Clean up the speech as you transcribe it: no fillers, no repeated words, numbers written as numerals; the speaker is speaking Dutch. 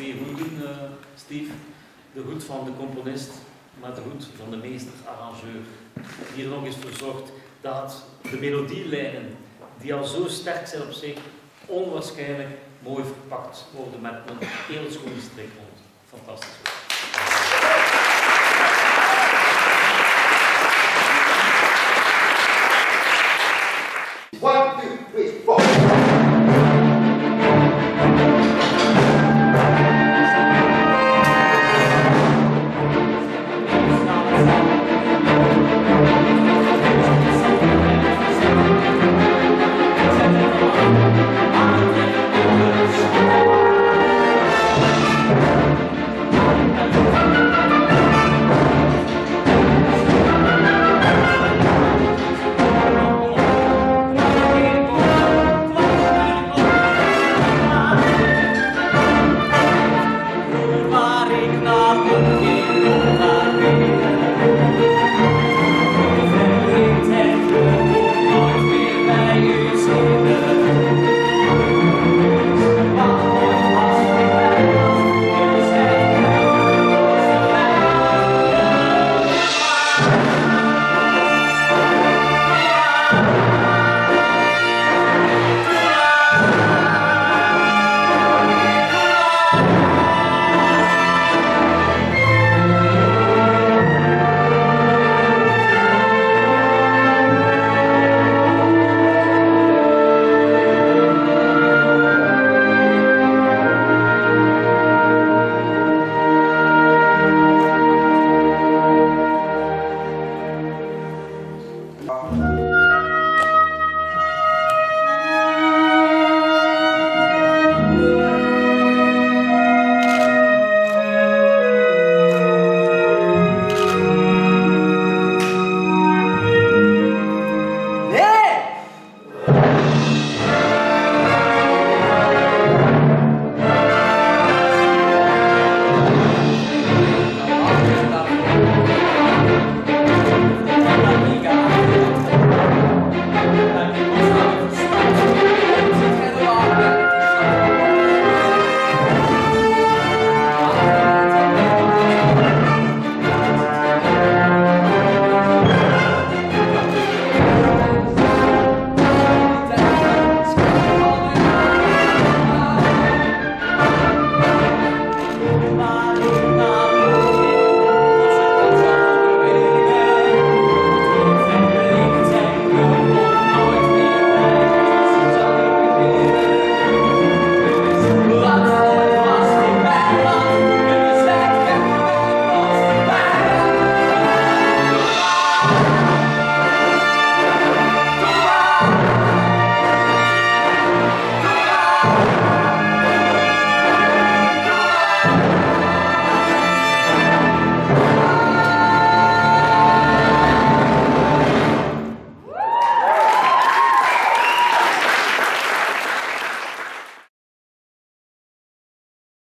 twee hoeden, Steve. De hoed van de componist, maar de hoed van de meester-arrangeur. Die er nog eens voor zorgt dat de melodielijnen, die al zo sterk zijn op zich, onwaarschijnlijk mooi verpakt worden met een heel schoon strikmond. Fantastisch.